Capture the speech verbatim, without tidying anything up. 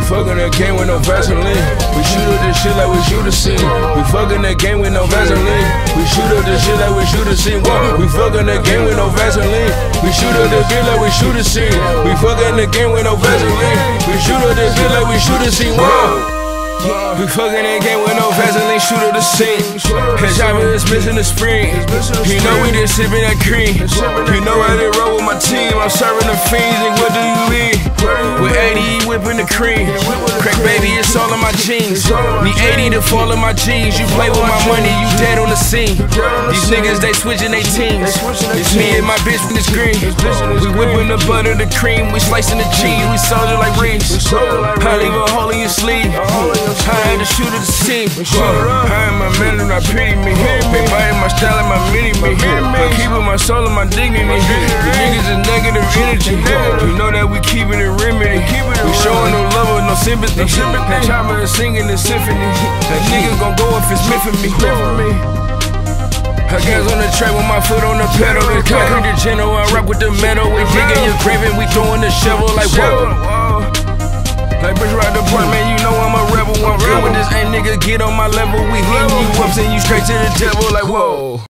fucking the game with no Vaseline. We shoot up this shit like we shoot a scene. We fucking the game with no Vaseline. We shoot up this shit like we shoot a scene. Whoa. We fucking the game with no Vaseline. We shoot up this bitch like we shoot a scene. We fucking the game with no Vaseline. We shoot up this bitch like we shoot a scene. Whoa. We fucking that game with no Vaseline, shoot up the scene. Cause y'all is missing the spring. You know we just sipping that cream. You know I did roll with my team. I'm serving the fiends, and what do you mean? With eighty, whipping the cream. Crack baby, it's all in my jeans. Need eighty to fall in my jeans. You play with my money, you dead on the scene. These niggas, they switching they teams. It's me and my bitch with this green. We whipping the butter, the cream. We slicing the cheese, we sold it like Reese. I leave a hole in your sleeve. I had to shoot at the scene. I am my man and I pity me. They biting my style and my mini me. I'm keeping my soul and my dignity. The niggas is negative energy. You know that we keeping it remedy. We showing no love or no sympathy. That chopper is singing the symphony. That nigga gon' go if it's meant for me. I gas on the track with my foot on the pedal. It's concrete the general. I rock with the metal. We digging your grave and we throwing the shovel like whoa. Like bitch ride the point, man, you know I'm a rebel. I'm real with this ain't nigga, get on my level. We hitting you up, send you straight to the devil like whoa.